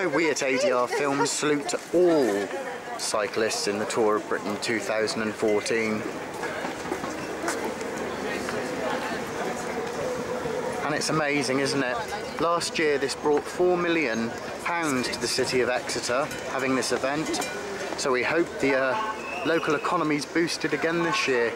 So we at ADR Films salute to all cyclists in the Tour of Britain 2014. And it's amazing, isn't it? Last year this brought £4 million to the city of Exeter, having this event. So we hope the local economy's boosted again this year.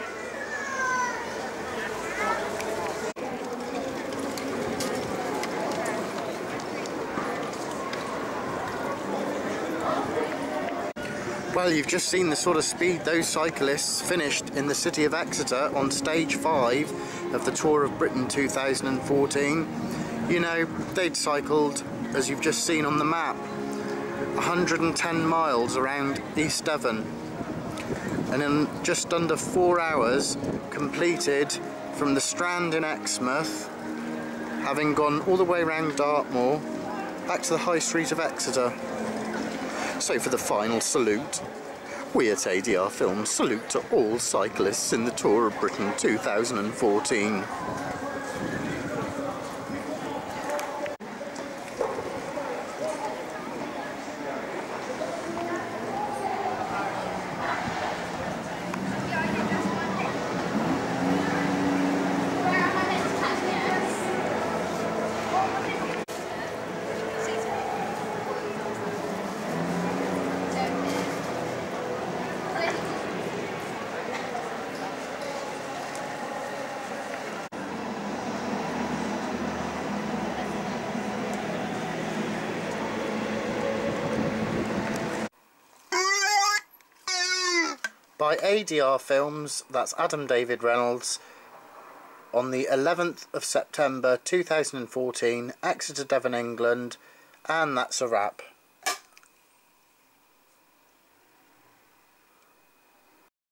Well, you've just seen the sort of speed those cyclists finished in the city of Exeter on stage 5 of the Tour of Britain 2014. You know, they'd cycled, as you've just seen on the map, 110 miles around East Devon, and in just under 4 hours completed from the Strand in Exmouth, having gone all the way around Dartmoor back to the High Street of Exeter. So for the final salute, we at ADR Films salute to all cyclists in the Tour of Britain 2014. By ADR Films, that's Adam David Reynolds, on the 11th of September 2014, Exeter, Devon, England, and that's a wrap.